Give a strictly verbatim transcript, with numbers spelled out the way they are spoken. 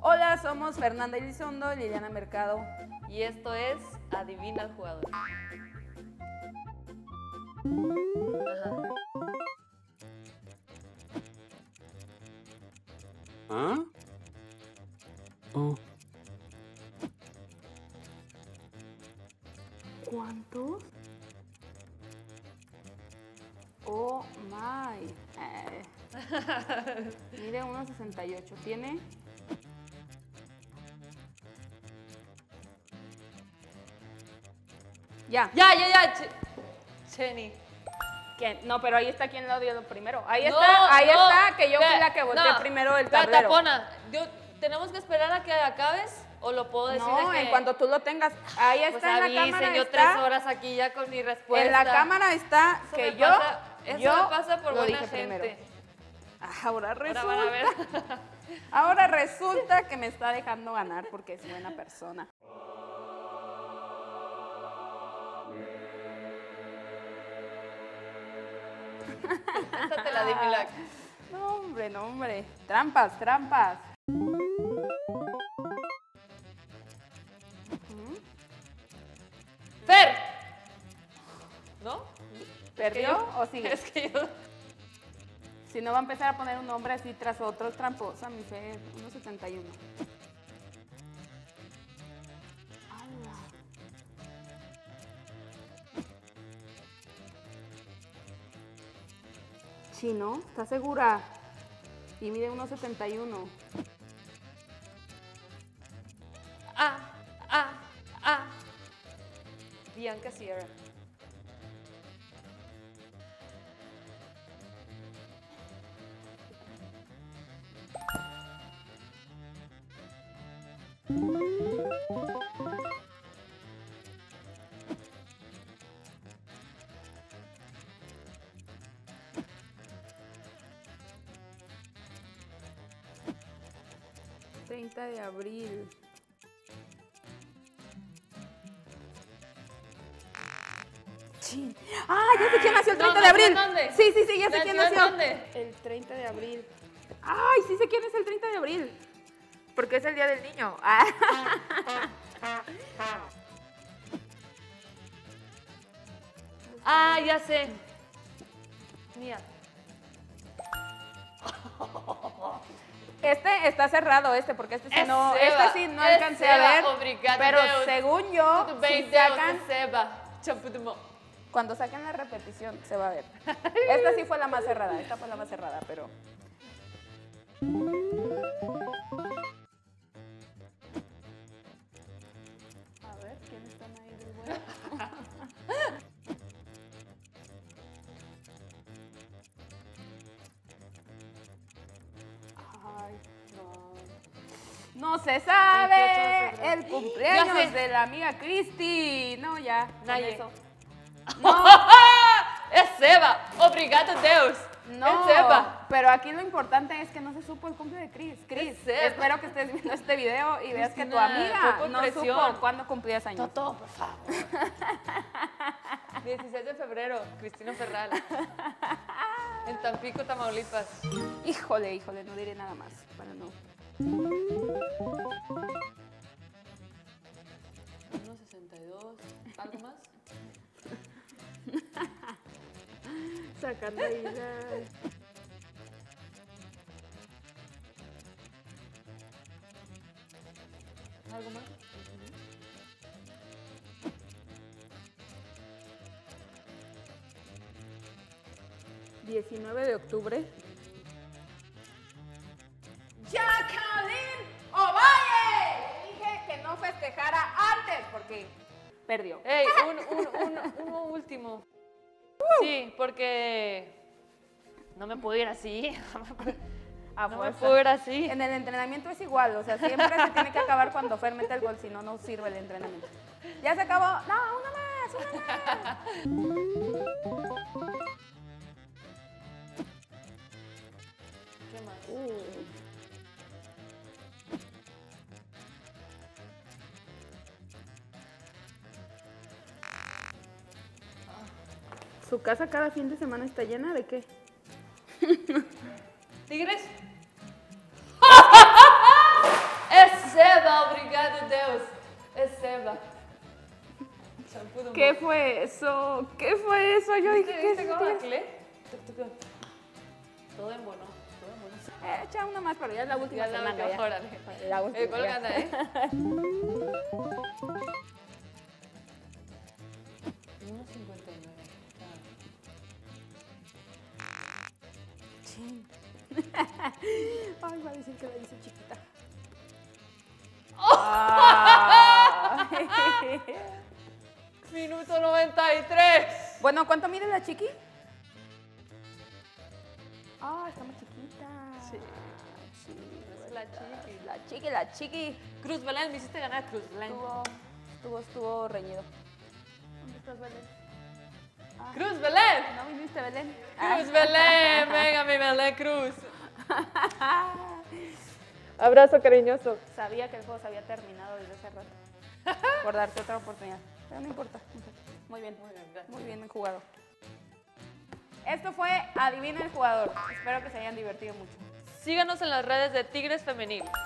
Hola, somos Fernanda Elizondo y Liliana Mercado. Y esto es Adivina al Jugador. Ajá. ¿Ah? Oh. ¿Cuántos? Oh my. Eh. Mide uno sesenta y ocho. ¿Tiene? Ya. Ya, ya, ya. Ch Chenny. ¿Quién? No, pero ahí está quien lo dio primero. Ahí No, está, ahí no, está, que yo fui ve, la que voté no, primero del ve, tablero. Tapona, yo, ¿tenemos que esperar a que acabes o lo puedo decir? No, de que, en cuanto tú lo tengas. Ahí está pues en la avisen, cámara. yo está, tres horas aquí ya con mi respuesta. En la cámara está Eso que me yo, pasa, eso yo me pasa por lo buena dije gente. primero. Ahora resulta, Ahora van a ver. ahora resulta que me está dejando ganar porque es buena persona. Esta te la di, Milagro. No, hombre, no, hombre. Trampas, trampas. Fer. ¿No? ¿Perdió yo- o sigue? Es que yo... Si no va a empezar a poner un nombre así tras otro, es tramposa, mi Fer. uno setenta y uno. ¡Hala! Chino, ¿estás segura? Y mide uno setenta y uno. Ah, ah, ah. Bianca Sierra. treinta de abril. Chin. ¡Ah! Ya sé quién nació el No, treinta de ¿nació abril. en dónde? Sí, sí, sí, ya sé quién ¿Nació en nació. dónde? El treinta de abril. ¡Ay! Sí sé quién es el treinta de abril. Porque es el día del niño. Ah. Ah, ya sé. Mía. Este está cerrado, este, porque este sí Es no, Seba, este sí no es alcancé a Seba, ver. obrigado, Pero Deus. según yo, Tudo bem, si Deus, sacan, Seba. Chaputumo. cuando saquen la repetición, se va a ver. Esta sí fue la más cerrada, esta fue la más cerrada, pero... A ver, ¿quiénes están ahí del bueno? Ay, no. No se sabe veintiocho de febrero. el cumpleaños Ya sé. de la amiga Cristi. No, ya, con Naye. eso. Es Seba. Obrigado, Deus. No, Es Seba. pero aquí lo importante es que no se supo el cumple de Cris. Cris, Es Seba. espero que estés viendo este video y veas que tu Cristina, amiga fue por no presión. supo cuándo cumplías años. Toto, por favor. dieciséis de febrero, Cristina Ferral. En Tampico, Tamaulipas. Híjole, híjole, no diré nada más para no. uno sesenta y dos. ¿Algo más? Sacando ahí la... ¿Algo más? diecinueve de octubre. ¡Jacqueline Ovalle! Dije que no festejara antes porque perdió. Ey, un, un, un, uno último. Sí, porque no me puedo ir así. A No me fuerza. puedo ir así. En el entrenamiento es igual, o sea, siempre se tiene que acabar cuando Fer mete el gol, si no, no sirve el entrenamiento. Ya se acabó. No, una más, una más. ¿Qué más? Uh. ¿Su casa cada fin de semana está llena de qué? ¿Tigres? va. Champú de ¿Qué humor. fue eso? ¿Qué fue eso? Yo dije, ¿Viste, ¿qué es viste cómo esto? vacilé? Tuc, tuc. Todo en bono. Todo en bono. Eh, echa una más, pero ya es la última Ya la semana. última, ya. órale. La última. Eh, ¿cuál ya. gana, eh? uno cincuenta y nueve. Chin. Ay, va a decir que la hice chiquita. Ay. Minuto noventa y tres. Bueno, ¿cuánto mide la chiqui? Ah, está más chiquita. Sí. Sí, Es la chiqui. La chiqui, la chiqui. Cruz Belén, me hiciste ganar Cruz Belén. Estuvo, estuvo, estuvo reñido. ¿Dónde estás, Belén? Cruz Belén. ¿No viniste, Belén? Cruz Belén, venga mi Belén Cruz. Abrazo cariñoso. Sabía que el juego se había terminado desde hace rato. Por darte otra oportunidad. Pero no importa. Muy bien. Muy bien, gracias. Muy bien jugado. Esto fue Adivina el jugador. Espero que se hayan divertido mucho. Síganos en las redes de Tigres Femenil.